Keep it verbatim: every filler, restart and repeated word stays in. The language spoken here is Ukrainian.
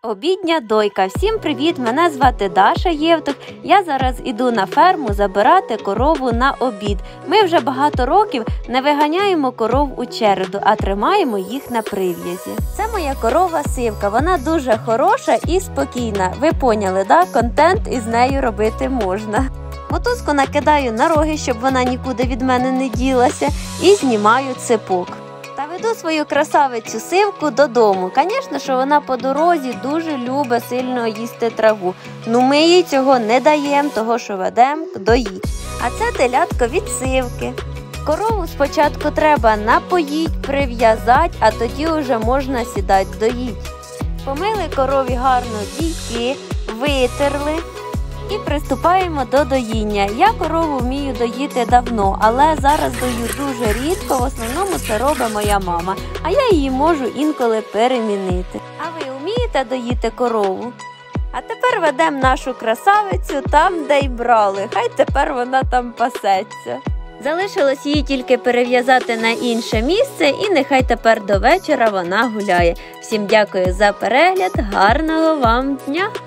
Обідня дойка. Всім привіт! Мене звати Даша Євтух. Я зараз іду на ферму забирати корову на обід. Ми вже багато років не виганяємо коров у череду, а тримаємо їх на прив'язі. Це моя корова Сивка. Вона дуже хороша і спокійна. Ви поняли, да? Контент із нею робити можна. Мотузку накидаю на роги, щоб вона нікуди від мене не ділася, і знімаю цепок. Та веду свою красавицю Сивку додому. Звісно, що вона по дорозі дуже любить сильно їсти траву. Ну ми їй цього не даємо, того що ведемо доїть. А це телятко від Сивки. Корову спочатку треба напоїть, прив'язати, а тоді вже можна сідати доїть. Помили корові гарно дійки, витерли. І приступаємо до доїння. Я корову вмію доїти давно, але зараз дою дуже рідко, в основному це робить моя мама, а я її можу інколи перемінити. А ви вмієте доїти корову? А тепер ведемо нашу красавицю там, де й брали, хай тепер вона там пасеться. Залишилось її тільки перев'язати на інше місце і нехай тепер до вечора вона гуляє. Всім дякую за перегляд, гарного вам дня!